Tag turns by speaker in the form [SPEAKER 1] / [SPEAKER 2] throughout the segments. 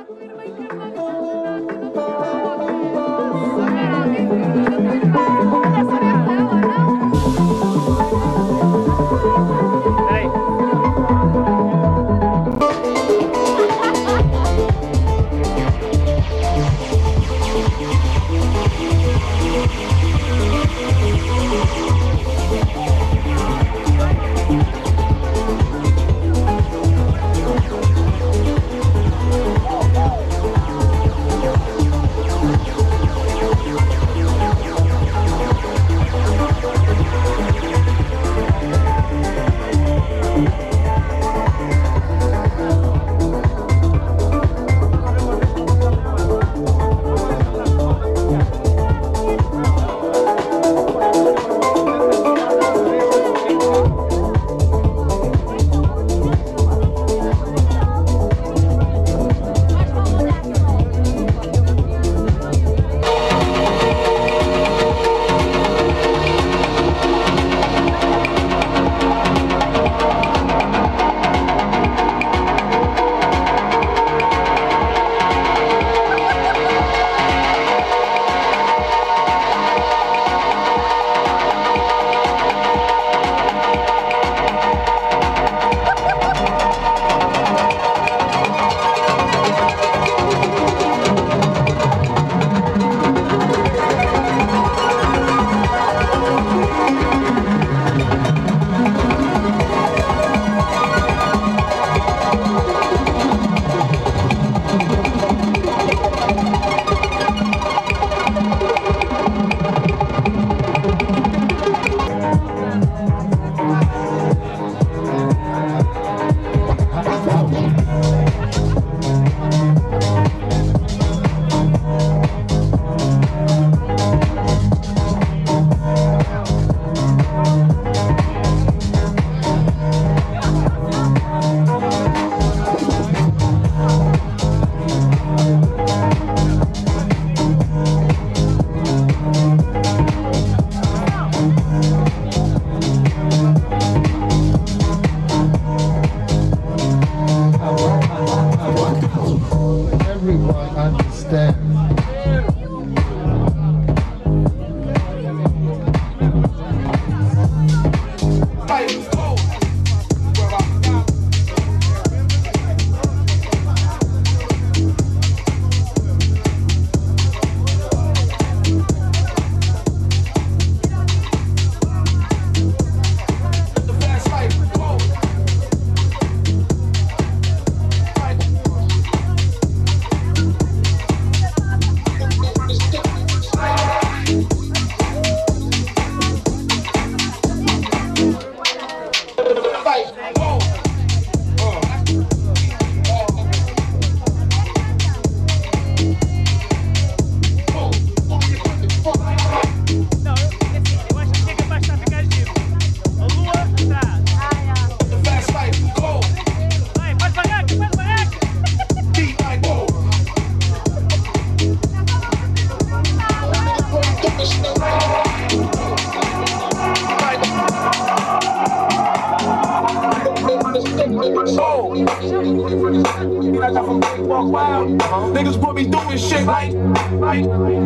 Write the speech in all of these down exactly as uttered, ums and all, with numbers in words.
[SPEAKER 1] Niggas put me doing shit like, like,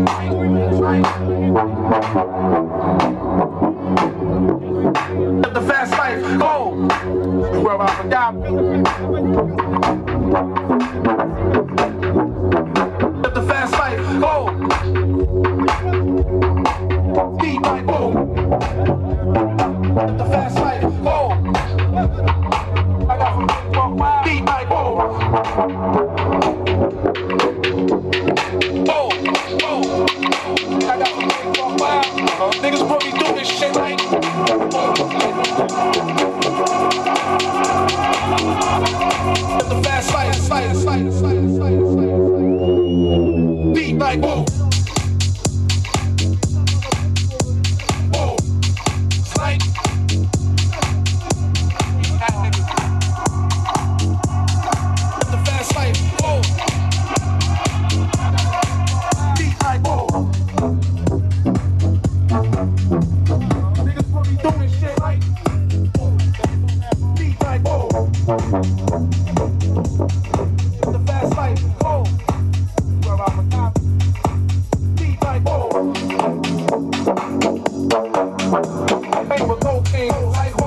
[SPEAKER 1] like, let the fast life go. Where I die. Let the fast life go. Beat like boom. Let the fast life go. I got from big walk wild. Beat like boom. Niggas put me through this shit like let the fast slide, slide, slide, slide, slide, slide. Beat like whoa. Whoa. Slide. Let the fast slide, whoa. Beat like whoa. Niggas put me through this shit like beat like whoa. The fast life, whoa. Ain't with cocaine, like